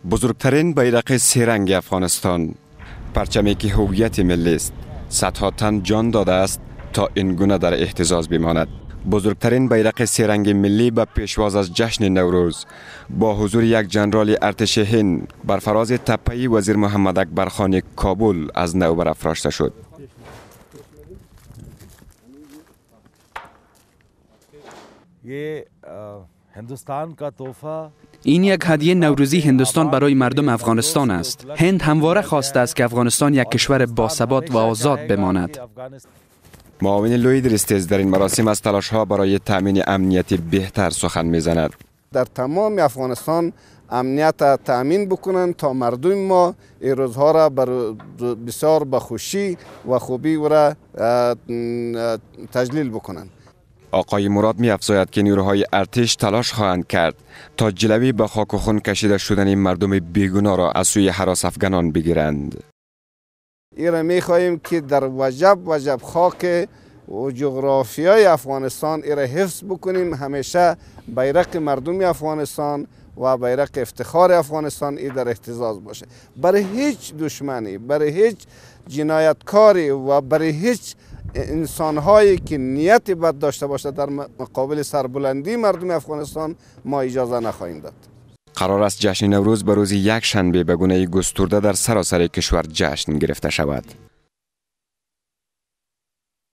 بزرگترین بیرق سه‌رنگ افغانستان، پرچمی که هویت ملی است، صدها تن جان داده است تا این گونه در اهتزاز بماند. بزرگترین بیرق سه‌رنگ ملی به پیشواز از جشن نوروز با حضور یک ژنرال ارتش هند بر فراز تپه وزیر محمد اکبر خان کابل از نو برافراشته شد. این یک هدیه نوروزی هندوستان برای مردم افغانستان است. هند همواره خواسته است که افغانستان یک کشور باثبات و آزاد بماند. معاون لوید ریستیز در این مراسم از تلاش‌ها برای تأمین امنیت بهتر سخن می‌زند. در تمام افغانستان امنیت تأمین بکنند تا مردم ما این روزها را بسیار به خوشی و خوبی و را تجلیل بکنند. آقای مراد می‌افزاید که نیروهای ارتش تلاش خواهند کرد تا جلوی به خاک و خون کشیده شدن مردم بیگناه را از سوی هراس افغانان بگیرند. ایره می‌خواهیم که در وجب خاک و جغرافیای افغانستان ایره حفظ بکنیم. همیشه بیرق مردم افغانستان و بیرق افتخار افغانستان ای در اهتزاز باشه. برای هیچ دشمنی، برای هیچ جنایتکاری و برای هیچ انسان‌هایی که نیت بد داشته باشه در مقابل سربلندی مردم افغانستان ما اجازه نخواهیم داد. قرار است جشن نوروز به روز یک شنبه به گونه گسترده در سراسر کشور جشن گرفته شود.